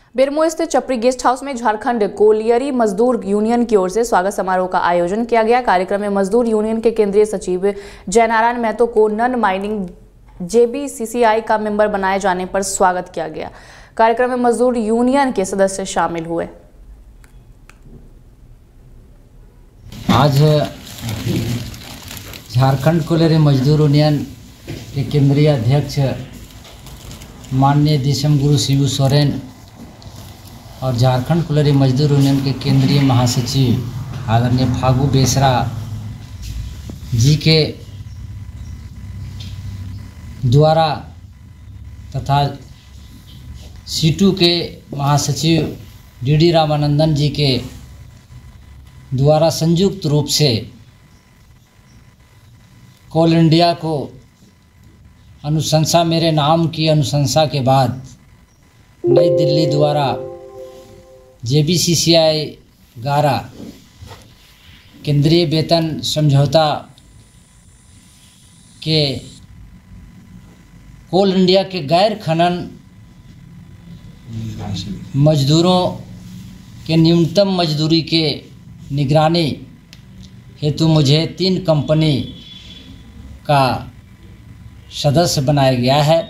बेरमो स्थित Chapri guest house में Jharkhand colliery मजदूर यूनियन की ओर से स्वागत समारोह का आयोजन किया गया। कार्यक्रम में मजदूर यूनियन के केंद्रीय सचिव जयनारायण महतो को नन माइनिंग JBCCI का मेंबर बनाए जाने पर स्वागत किया गया। कार्यक्रम में मजदूर यूनियन के सदस्य शामिल हुए। आज झारखंड कोलियरी मजदूर यूनियन के केंद्रीय अध्यक्ष माननीय दिसम गुरु शिबू सोरेन और झारखंड कोलियरी मजदूर यूनियन के केंद्रीय महासचिव आदरणीय फागू बेसरा जी के द्वारा तथा सीटू के महासचिव DD रामानंदन जी के द्वारा संयुक्त रूप से कोल इंडिया को अनुशंसा मेरे नाम की अनुशंसा के बाद नई दिल्ली द्वारा JBCCI 11 केंद्रीय वेतन समझौता के कोल इंडिया के गैर खनन मजदूरों के न्यूनतम मजदूरी के निगरानी हेतु मुझे 3 कंपनी का सदस्य बनाया गया है।